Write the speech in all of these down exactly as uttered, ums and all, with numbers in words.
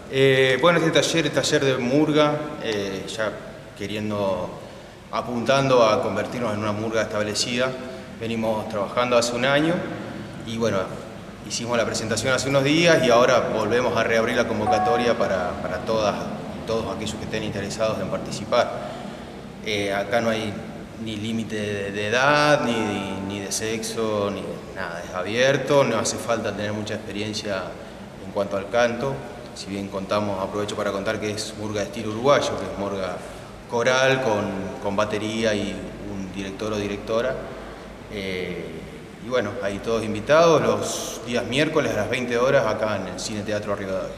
Eh, bueno, este taller, el taller de murga, eh, ya queriendo, apuntando a convertirnos en una murga establecida, venimos trabajando hace un año y bueno, hicimos la presentación hace unos días y ahora volvemos a reabrir la convocatoria para, para todas, todos aquellos que estén interesados en participar. Eh, acá no hay ni límite de, de edad, ni, ni de sexo, ni nada, es abierto, no hace falta tener mucha experiencia en cuanto al canto. Si bien contamos, aprovecho para contar que es murga de estilo uruguayo, que es murga coral con, con batería y un director o directora. Eh, y bueno, ahí todos invitados los días miércoles a las veinte horas acá en el Cine Teatro Rivadavia.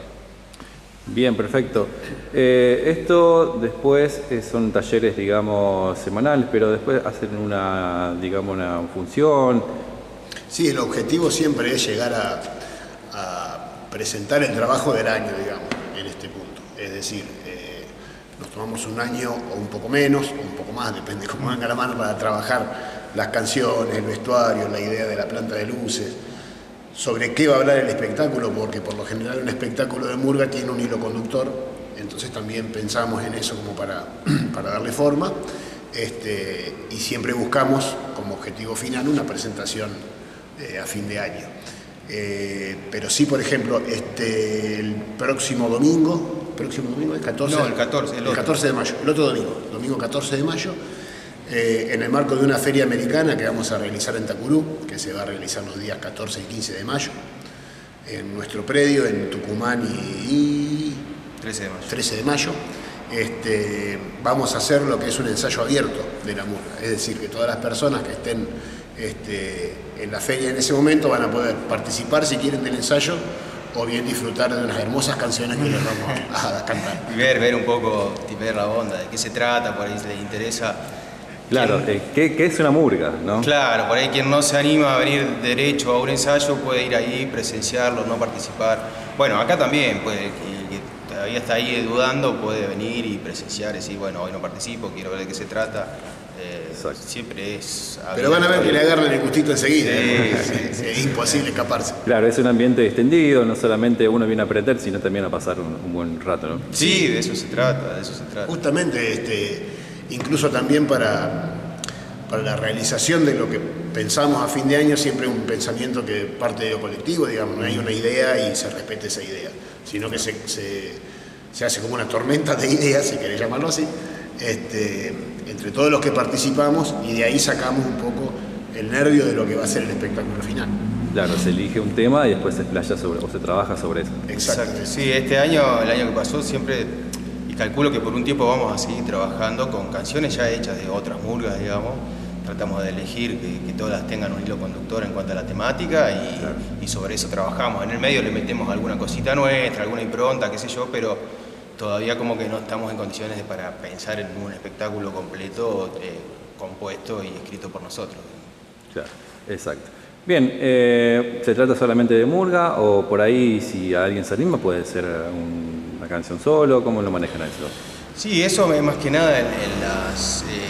Bien, perfecto. Eh, esto después eh, son talleres, digamos, semanales, pero después hacen una, digamos, una función. Sí, el objetivo siempre es llegar a, a presentar el trabajo del año, digamos, en este punto. Es decir, eh, nos tomamos un año o un poco menos, o un poco más, depende de cómo venga la mano, para trabajar las canciones, el vestuario, la idea de la planta de luces, sobre qué va a hablar el espectáculo, porque por lo general un espectáculo de murga tiene un hilo conductor, entonces también pensamos en eso como para, para darle forma, este, y siempre buscamos como objetivo final una presentación eh, a fin de año. Eh, pero sí, por ejemplo, este, el próximo domingo, ¿próximo domingo? ¿El catorce? No, el catorce, el, el catorce de mayo, el otro domingo, domingo catorce de mayo, eh, en el marco de una feria americana que vamos a realizar en Tacurú, que se va a realizar los días catorce y quince de mayo, en nuestro predio, en Tucumán y, y trece de mayo. trece de mayo. Este, vamos a hacer lo que es un ensayo abierto de la murga, es decir, que todas las personas que estén este, en la feria en ese momento van a poder participar si quieren del ensayo o bien disfrutar de unas hermosas canciones que les vamos a, a cantar. Y ver, ver un poco, ver la onda, de qué se trata, por ahí si les interesa. Claro, eh, ¿qué, ¿qué es una murga, no? Claro, por ahí quien no se anima a venir derecho a un ensayo puede ir ahí, presenciarlo, no participar. Bueno, acá también puede, que, que todavía está ahí dudando, puede venir y presenciar y decir, bueno, hoy no participo, quiero ver de qué se trata. Eh, siempre es... Pero van a ver que le agarran el gustito enseguida, sí, ¿eh? Sí, sí, es imposible escaparse. Claro, es un ambiente extendido, no solamente uno viene a aprender, sino también a pasar un, un buen rato, ¿no? Sí, de eso se trata, de eso se trata. Justamente, este, incluso también para, para la realización de lo que pensamos a fin de año, siempre un pensamiento que parte de lo colectivo, digamos, no hay una idea y se respete esa idea, sino que se, se, se hace como una tormenta de ideas, si querés llamarlo así, este, entre todos los que participamos, y de ahí sacamos un poco el nervio de lo que va a ser el espectáculo final. Claro, se elige un tema y después se explaya sobre, o se trabaja sobre eso. Exacto. Sí, este año, el año que pasó, siempre, y calculo que por un tiempo vamos a seguir trabajando con canciones ya hechas de otras murgas, digamos. Tratamos de elegir que, que todas tengan un hilo conductor en cuanto a la temática y, claro, y sobre eso trabajamos. En el medio le metemos alguna cosita nuestra, alguna impronta, qué sé yo, pero todavía como que no estamos en condiciones de, para pensar en un espectáculo completo, eh, compuesto y escrito por nosotros. Claro, exacto. Bien, eh, ¿se trata solamente de murga o por ahí si alguien se anima puede ser un, una canción solo? ¿Cómo lo manejan eso? Sí, eso es más que nada en, en las... Eh,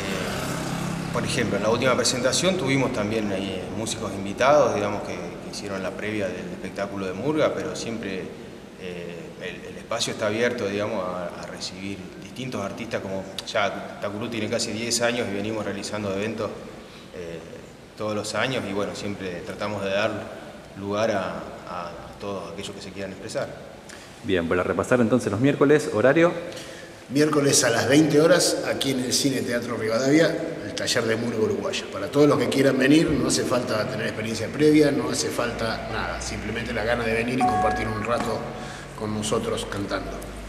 por ejemplo, en la última presentación tuvimos también eh, músicos invitados, digamos, que, que hicieron la previa del espectáculo de murga, pero siempre eh, el, el espacio está abierto, digamos, a, a recibir distintos artistas, como ya Tacurú tiene casi diez años y venimos realizando eventos eh, todos los años y bueno, siempre tratamos de dar lugar a, a, a todos aquellos que se quieran expresar. Bien, para repasar entonces los miércoles, horario. Miércoles a las veinte horas, aquí en el Cine Teatro Rivadavia, el taller de murga uruguaya. Para todos los que quieran venir, no hace falta tener experiencia previa, no hace falta nada, simplemente la gana de venir y compartir un rato con nosotros cantando.